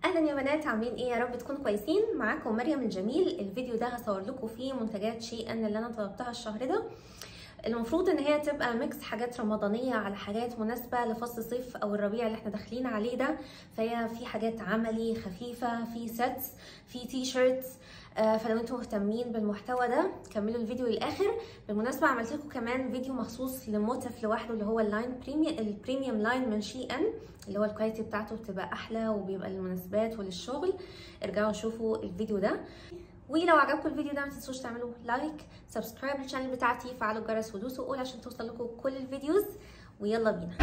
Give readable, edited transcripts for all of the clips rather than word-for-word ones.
اهلا يا بنات، عاملين ايه؟ يا رب تكونوا كويسين. معاكم مريم الجميل. الفيديو ده هصور لكم فيه منتجات شيئا اللي انا طلبتها الشهر ده. المفروض ان هي تبقى ميكس حاجات رمضانيه على حاجات مناسبه لفصل الصيف او الربيع اللي احنا داخلين عليه ده. فهي في حاجات عملي خفيفه، في سيتس، في تي شيرتس. فلو انتم مهتمين بالمحتوى ده كملوا الفيديو للاخر. بالمناسبه عملت لكم كمان فيديو مخصوص لموتف لوحده اللي هو اللاين البريميوم لاين من شي ان، اللي هو الكواليتي بتاعته بتبقى احلى وبيبقى للمناسبات وللشغل. ارجعوا شوفوا الفيديو ده. ولو عجبكم الفيديو ده ما تنسوش تعملوا لايك، سبسكرايب للشانل بتاعتي، فعلوا الجرس ودوسوا اول عشان توصل لكم كل الفيديوز. ويلا بينا.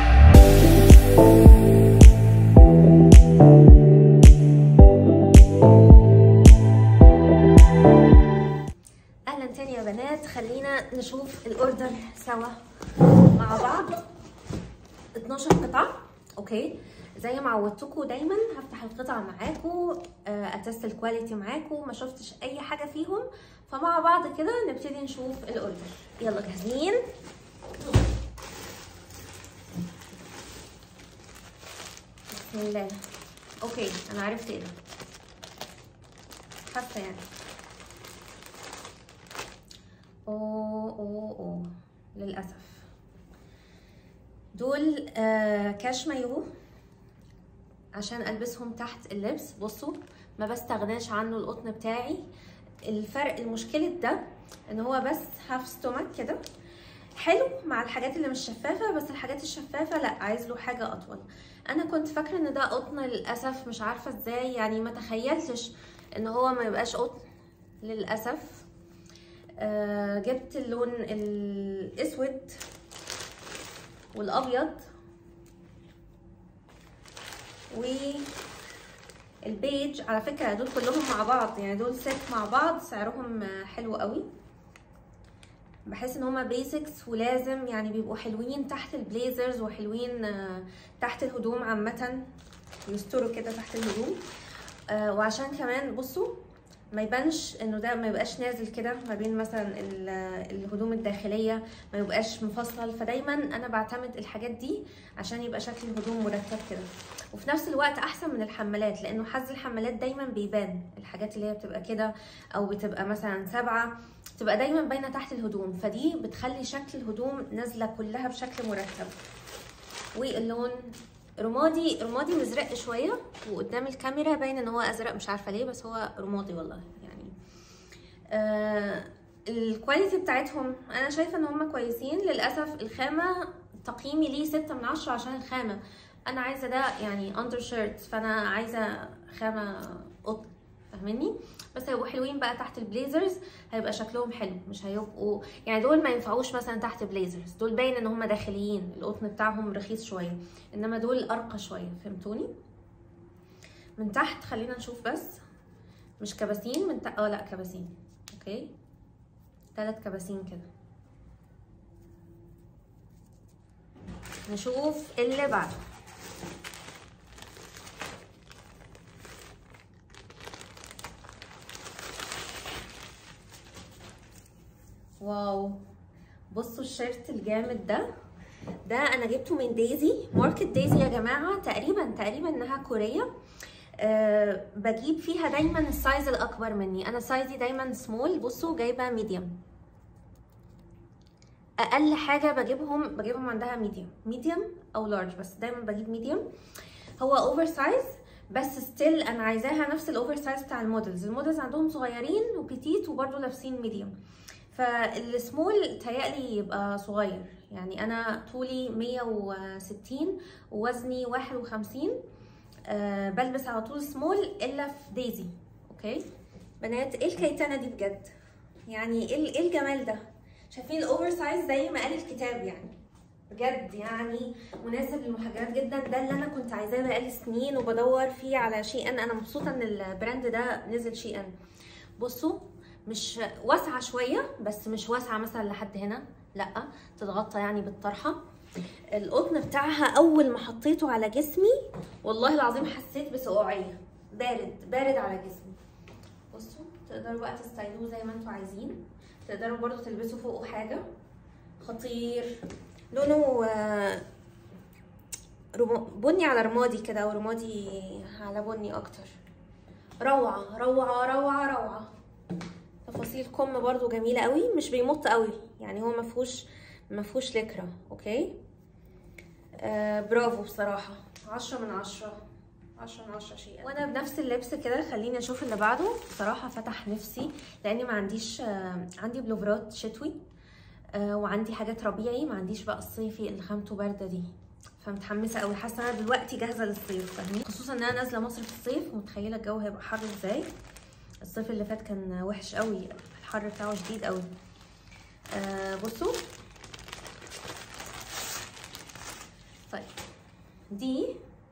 اهلا تاني يا بنات، خلينا نشوف الاوردر سوا مع بعض. 12 قطعه. اوكي، زي ما عودتكم دايما هفتح القطع معاكم، اتست الكواليتي معاكم، ما شفتش اي حاجه فيهم، فمع بعض كده نبتدي نشوف الاوردر. يلا جاهزين؟ بسم الله. اوكي انا عرفت ايه ده، حاسه يعني. اوه للاسف دول كاش مايو عشان البسهم تحت اللبس. بصوا ما بستغناش عنه، القطن بتاعي. الفرق المشكله ده ان هو بس هاف ستومك كده، حلو مع الحاجات اللي مش شفافه، بس الحاجات الشفافه لا، عايز له حاجه اطول. انا كنت فاكره ان ده قطن، للاسف مش عارفه ازاي يعني، ما تخيلتش ان هو ما يبقاش قطن للاسف. جبت اللون الاسود والابيض والبيج. على فكره دول كلهم مع بعض يعني، دول سيت مع بعض، سعرهم حلو قوي. بحس ان هما بيسكس ولازم يعني بيبقوا حلوين تحت البليزرز وحلوين تحت الهدوم عامه، يستروا كده تحت الهدوم. وعشان كمان بصوا ما يبانش انه ده، ما يبقاش نازل كده ما بين مثلا الهدوم الداخليه، ما يبقاش مفصل. فدايما انا بعتمد الحاجات دي عشان يبقى شكل الهدوم مرتب كده، وفي نفس الوقت احسن من الحمالات، لانه حز الحمالات دايما بيبان الحاجات اللي هي بتبقى كده او بتبقى مثلا 7 بتبقى دايما باينه تحت الهدوم، فدي بتخلي شكل الهدوم نازله كلها بشكل مرتب. واللون رمادي مزرق شويه، وقدام الكاميرا باين ان هو ازرق، مش عارفه ليه، بس هو رمادي والله يعني. الكواليتي بتاعتهم انا شايفه ان هم كويسين. للاسف الخامه تقييمي ليه 6 من 10 عشان الخامه. انا عايزه ده يعني اندر شيرت، فانا عايزه خامه قطن، فاهميني؟ بس هيبقوا حلوين بقى تحت البليزرز، هيبقى شكلهم حلو، مش هيبقوا يعني دول ما ينفعوش مثلا تحت بليزرز، دول باين ان هم داخليين، القطن بتاعهم رخيص شويه، انما دول ارقى شويه، فهمتوني؟ من تحت خلينا نشوف بس، مش كباسين من تحت، لا كباسين. اوكي 3 كباسين كده. نشوف اللي بعده. واو، بصوا الشيرت الجامد ده انا جبته من دايزي، ماركت دايزي يا جماعه، تقريبا انها كوريه. بجيب فيها دايما السايز الاكبر مني، انا سايزي دايما سمول. بصوا جايبه ميديوم، اقل حاجه بجيبهم عندها ميديوم او لارج، بس دايما بجيب ميديوم. هو اوفر سايز بس ستيل انا عايزاها نفس الاوفر سايز بتاع المودلز عندهم صغيرين وبيتيت وبرده لابسين ميديوم، فالسمول تهيألي يبقى صغير يعني. انا طولي 160 ووزني 51، بلبس على طول سمول الا في دايزي. اوكي بنات، ايه الكيتانه دي بجد يعني، ايه الجمال ده؟ شايفين الاوفر سايز زي ما قال الكتاب يعني، بجد يعني مناسب للمحجبات جدا. ده اللي انا كنت عايزاه بقالي سنين وبدور فيه على شي ان. انا مبسوطه ان البراند ده نزل شي ان. بصوا مش واسعه شويه، بس مش واسعه مثلا لحد هنا، لا تتغطى يعني بالطرحه. القطن بتاعها اول ما حطيته على جسمي والله العظيم حسيت بسقوعيه، بارد على جسمي. بصوا تقدروا بقى تستايلوه زي ما انتوا عايزين، تقدروا برضو تلبسوا فوقه حاجه. خطير، لونه بني على رمادي كده، او رمادي على بني اكتر. روعه روعه روعه روعه. تفاصيل كم برضو جميله قوي، مش بيمط قوي يعني، هو مفهوش لكرة. اوكي برافو بصراحه، 10 من 10، 10 من 10 شيء. وانا بنفس اللبس كده خليني اشوف اللي بعده. بصراحه فتح نفسي لاني ما عنديش، عندي بلوفرات شتوي وعندي حاجات ربيعي، ما عنديش بقى الصيفي اللي خامته بارده دي. فمتحمسه قوي، حاسه انا دلوقتي جاهزه للصيف، فاهمين؟ خصوصا ان انا نازله مصر في الصيف، متخيله الجو هيبقى حر ازاي. الصيف اللي فات كان وحش قوي، الحر بتاعه شديد قوي. بصوا طيب، دي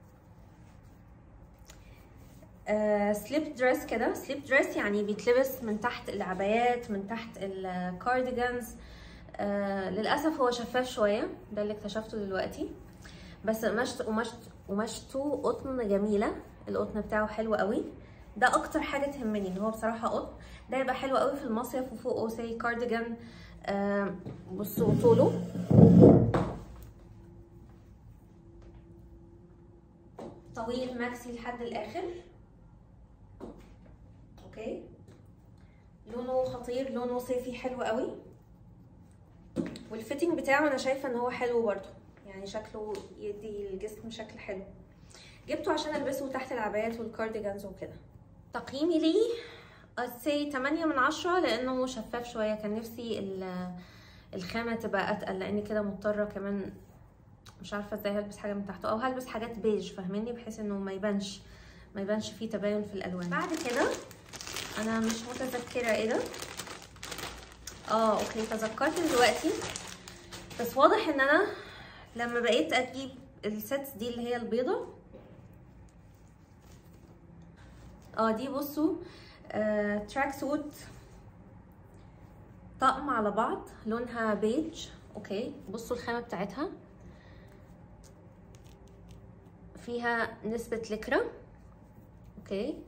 سليب دريس كده. سليب دريس يعني بيتلبس من تحت العبايات، من تحت الكارديجانز. للاسف هو شفاف شويه، ده اللي اكتشفته دلوقتي، بس قماشته قطن جميله، القطن بتاعه حلو قوي. ده اكتر حاجه تهمني، ان هو بصراحه قطن، ده يبقى حلو قوي في المصيف وفوقه سي كارديجان. بصوا طوله طويل ماكسي لحد الاخر. اوكي لونه خطير، لونه صيفي حلو قوي، والفيتنج بتاعه انا شايفه ان هو حلو برضو، يعني شكله يدي الجسم شكل حلو. جبته عشان البسه تحت العبايات والكارديجانز وكده. تقييمي ليه say 8 من 10، لانه شفاف شويه. كان نفسي الخامه تبقى اتقل، لاني كده مضطره كمان مش عارفه ازاي هلبس حاجه من تحته، او هلبس حاجات بيج فاهميني، بحيث انه ما يبانش فيه تباين في الالوان. بعد كده انا مش متذكره ايه ده. اوكي تذكرت دلوقتي، بس واضح ان انا لما بقيت اجيب السيتس دي اللي هي البيضه، دي بصوا تراك سوت طقم على بعض، لونها بيج. اوكي بصوا الخامه بتاعتها، فيها نسبه لكرة. اوكي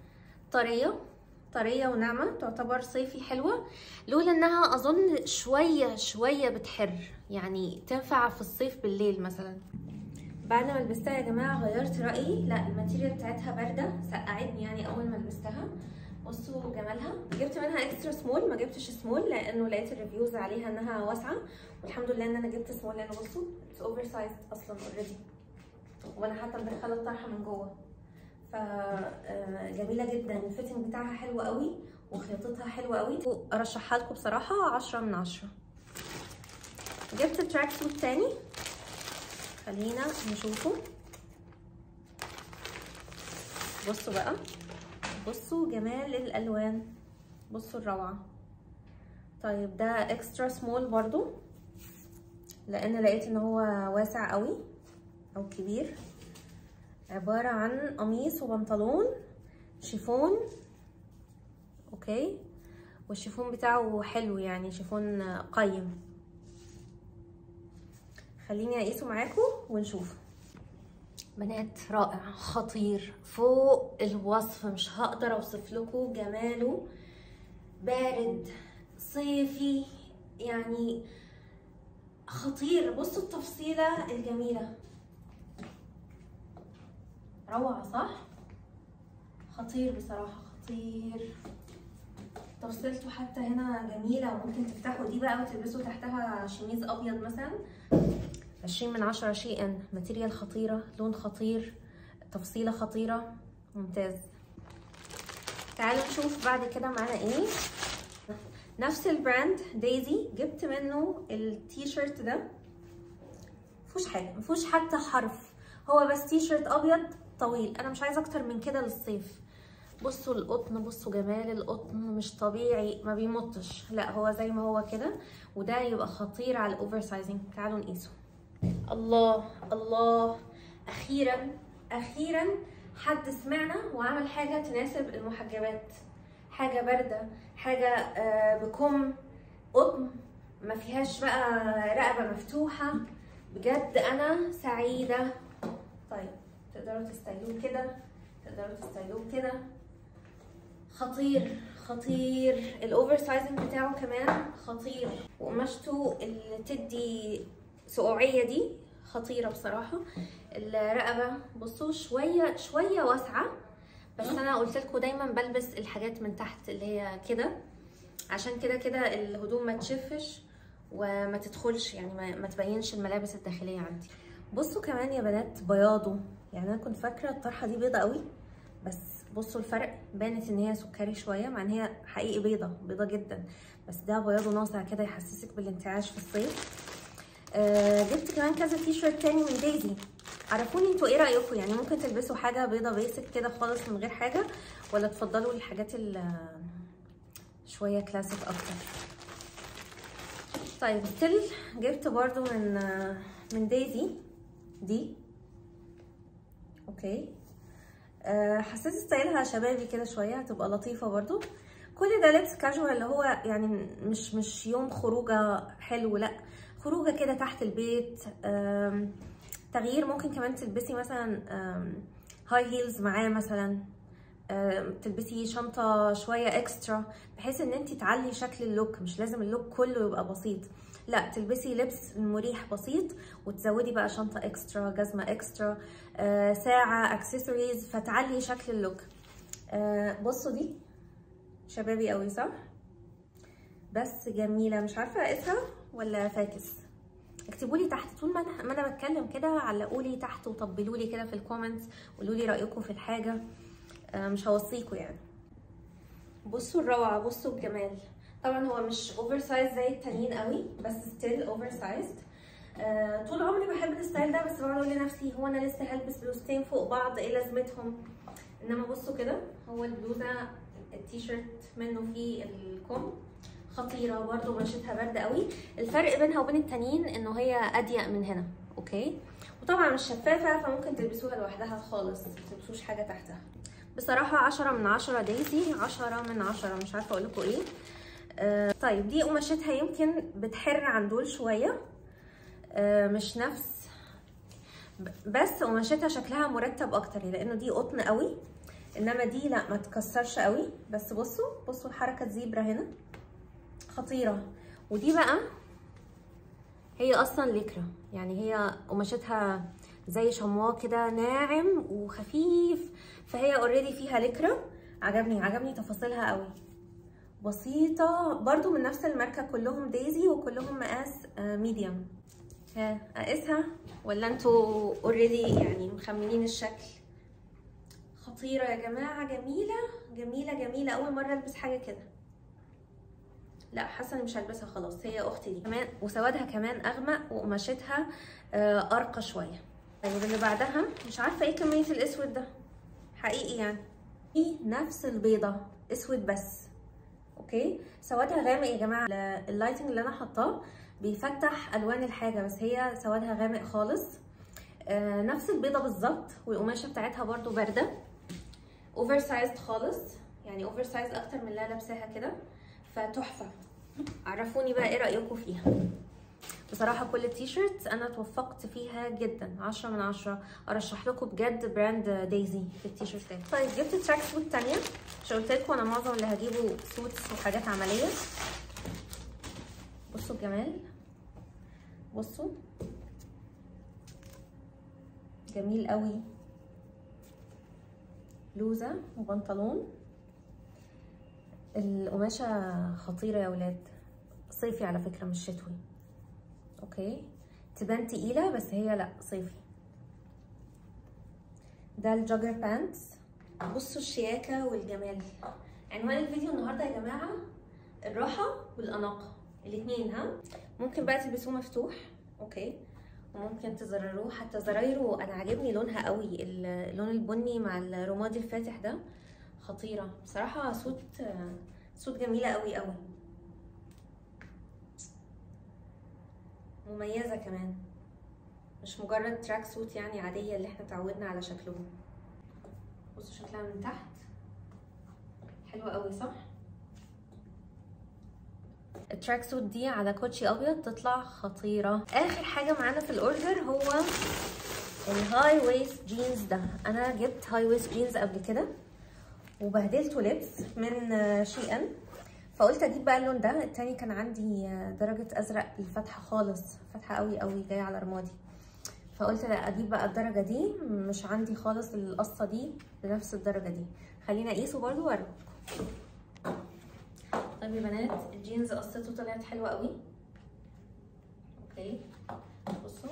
طريه وناعمه، تعتبر صيفي حلوه، لولا انها اظن شويه بتحر، يعني تنفع في الصيف بالليل مثلا. بعد ما لبستها يا جماعه غيرت رايي، لا الماتيريال بتاعتها بارده، سقعتني يعني اول ما لبستها. بصوا جمالها. جبت منها اكسترا سمول، ما جبتش سمول لانه لقيت الريفيوز عليها انها واسعه، والحمد لله ان انا جبت سمول، لان بصوا اتس اوفر سايزد اصلا اوريدي، وانا حتى مدخله الطرحه من جوه. جميله جدا، الفيتنج بتاعها حلو قوي وخياطتها حلوه قوي، ارشحها لكم بصراحه 10 من 10. جبت تراك سوت تاني، خلينا نشوفه. بصوا بقى، بصوا جمال الالوان، بصوا الروعه. طيب ده اكسترا سمول برضو، لان لقيت ان هو واسع قوي او كبير. عباره عن قميص وبنطلون شيفون. اوكي والشيفون بتاعه حلو، يعني شيفون قيم. خليني اقيسه معاكم ونشوف. بنات رائع، خطير فوق الوصف، مش هقدر اوصف لكم جماله. بارد صيفي يعني خطير. بصوا التفصيله الجميله، روعه صح؟ خطير بصراحه، خطير. تفصيلته حتى هنا جميله، وممكن تفتحوا دي بقى وتلبسوا تحتها شميز ابيض مثلا. 20 من 10 شيئا. ماتيريال خطيره، لون خطير، تفصيله خطيره، ممتاز. تعالوا نشوف بعد كده معانا ايه. نفس البراند دايزي، جبت منه التيشيرت ده. مفيهوش حاجه، مفيهوش حتى حرف، هو بس تيشيرت ابيض طويل. انا مش عايزه اكتر من كده للصيف. بصوا القطن، بصوا جمال القطن، مش طبيعي، ما بيمطش، لا هو زي ما هو كده، وده يبقى خطير على الاوفر سايزنج. تعالوا نقيسه. الله الله، اخيرا حد سمعنا وعمل حاجه تناسب المحجبات، حاجه بارده، حاجه بكم قطن، ما فيهاش بقى رقبه مفتوحه. بجد انا سعيده. طيب تقدروا تستايلوه كده، تقدروا تستايلوه كده. خطير الاوفر سايزنج بتاعه كمان خطير، وقماشته اللي تدي سقوعيه دي خطيره بصراحه. الرقبه بصوا شويه واسعه، بس انا قلت لكم دايما بلبس الحاجات من تحت اللي هي كده، عشان كده الهدوم ما تشفش وما تدخلش، يعني ما تبينش الملابس الداخليه عندي. بصوا كمان يا بنات بياضه، يعني انا كنت فاكره الطرحه دي بيضه قوي، بس بصوا الفرق، بانت ان هي سكري شويه مع ان هي حقيقي بيضه جدا، بس ده بياضه ناصع كده يحسسك بالانتعاش في الصيف. جبت كمان كذا تي شيرت تاني من دايزي. عرفوني انتوا ايه رايكم، يعني ممكن تلبسوا حاجه بيضه بيسك كده خالص من غير حاجه، ولا تفضلوا الحاجات شويه كلاسيك اكتر؟ طيب ستيل جبت برضو من دايزي دي. اوكي، حسيت ستايلها شبابي كده شويه، هتبقى لطيفه برضو. كل ده لبس كاجوال، اللي هو يعني مش يوم خروجه حلو، لا خروجه كده تحت البيت، تغيير. ممكن كمان تلبسي مثلا هاي هيلز معاه مثلا، تلبسي شنطه شويه اكسترا بحيث ان انت تعلي شكل اللوك. مش لازم اللوك كله يبقى بسيط، لا تلبسي لبس مريح بسيط وتزودي بقى شنطه اكسترا، جزمه اكسترا، ساعه، اكسسوارز، فتعلي شكل اللوك. بصوا دي شبابي قوي صح؟ بس جميله، مش عارفه اقيسها ولا فاكس. اكتبوا لي تحت طول ما انا بتكلم كده، علقوا لي تحت وطبلوا لي كده في الكومنتس، قولوا لي رايكم في الحاجه، مش هوصيكوا يعني. بصوا الروعه، بصوا الجمال. طبعا هو مش اوفر سايز زي التانيين قوي، بس ستيل اوفر سايزد. طول عمري بحب الستايل ده، بس بقعد اقول لنفسي هو انا لسه هلبس بلوزتين فوق بعض، ايه لازمتهم؟ انما بصوا كده، هو البلوزه التيشيرت منه فيه الكم، خطيره برده، قماشتها برد قوي. الفرق بينها وبين التانيين انه هي اضيق من هنا، اوكي، وطبعا مش شفافه، فممكن تلبسوها لوحدها خالص، ما تلبسوش حاجه تحتها. بصراحه 10 من 10 دايزي، 10 من 10، مش عارفه اقول لكم ايه. طيب دي قماشتها يمكن بتحر عن دول شويه، مش نفس، بس قماشتها شكلها مرتب اكتر، لانه دي قطن قوي، انما دي لا ما تكسرش قوي. بس بصوا الحركه الزيبرا هنا خطيره. ودي بقى هي اصلا ليكرا، يعني هي قماشتها زي شمواه كده، ناعم وخفيف، فهي اوريدي فيها ليكرا. عجبني تفاصيلها قوي، بسيطه برضو من نفس الماركه، كلهم دايزي وكلهم مقاس ميديوم. ها اقيسها ولا انتوا اوريدي يعني مخمنين الشكل؟ خطيره يا جماعه، جميله. اول مره البس حاجه كده، لا حاسه اني مش هلبسها خلاص، هي اختي دي كمان، وسوادها كمان اغمق وقماشتها ارقى شويه. طيب اللي بعدها مش عارفه ايه كميه الاسود ده حقيقي، يعني دي نفس البيضه اسود بس، اوكي، سوادها غامق يا جماعه. اللايتنج اللي انا حاطاه بيفتح الوان الحاجه، بس هي سوادها غامق خالص. نفس البيضه بالظبط، والقماشه بتاعتها برده بارده، اوفر سايزد خالص، يعني اوفر سايز اكتر من اللي انا لابساها كده، فتحفه. عرفوني بقى ايه رايكم فيها. بصراحه كل التيشيرتس انا توفقت فيها جدا، 10 من 10. ارشح لكم بجد براند دايزي في التيشيرتات. طيب جبت تراك سوت تانية، مش قلت لكم انا معظم اللي هجيبه سوتس وحاجات عمليه. بصوا الجمال، بصوا جميل قوي، بلوزه وبنطلون. القماشه خطيره يا ولاد، صيفي على فكره مش شتوي، اوكي، تبان تقيله بس هي لا صيفي. ده الجوجر بانتس. بصوا الشياكه والجمال. عنوان الفيديو النهارده يا جماعه الراحه والاناقه الاثنين، ها. ممكن بقى تلبسوه مفتوح، اوكي، وممكن تزرروه، حتى زرايره انا عاجبني لونها قوي، اللون البني مع الرمادي الفاتح ده، خطيره بصراحه. سوت جميله قوي، مميزه كمان، مش مجرد تراك سوت يعني عاديه اللي احنا اتعودنا على شكلهم. بصوا شكلها من تحت حلوه قوي صح؟ التراك سوت دي على كوتشي ابيض تطلع خطيره. اخر حاجه معانا في الاوردر هو الهاي ويست جينز ده. انا جبت هاي ويست جينز قبل كده وبهدلته لبس من شي ان، فقلت اجيب بقى اللون ده. التاني كان عندي درجه ازرق الفاتحه خالص، فاتحه قوي جايه على رمادي، فقلت لا اجيب بقى الدرجه دي، مش عندي خالص القصه دي بنفس الدرجه دي. خلينا اقيسه برضو واوريكم. طيب يا بنات، الجينز قصته طلعت حلوه قوي. اوكي بصوا،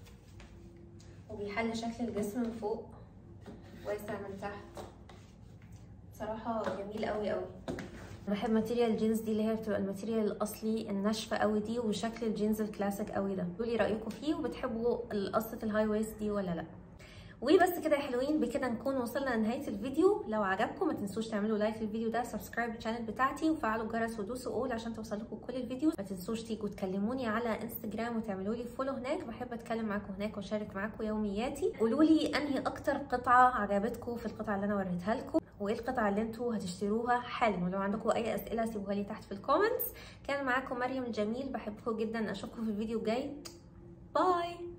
وبيحل شكل الجسم من فوق، واسع من تحت، بصراحه جميل قوي قوي. بحب ماتيريال الجينز دي اللي هي بتبقى الماتيريال الاصلي الناشفه قوي دي، وشكل الجينز الكلاسيك قوي ده. قولي رايكم فيه، وبتحبوا قصه الهاي ويست دي ولا لا؟ وبس كده يا حلوين، بكده نكون وصلنا لنهايه الفيديو. لو عجبكم ما تنسوش تعملوا لايك للفيديو ده، سبسكرايب للشانل بتاعتي، وفعلوا الجرس ودوسوا اول عشان توصلكم كل الفيديو. ما تنسوش تيجوا تكلموني على انستجرام وتعملوا لي فولو هناك، بحب اتكلم معاكم هناك واشارك معاكم يومياتي. قولوا لي انهي اكتر قطعه عجبتكم في القطعه اللي انا وريتها لكم، وايه القطعه اللي انتوا هتشتروها حالا. ولو عندكم اي اسئله سيبوها لي تحت في الكومنتس. كان معاكم مريم الجميل، بحبكم جدا، اشوفكم في الفيديو الجاي. باي.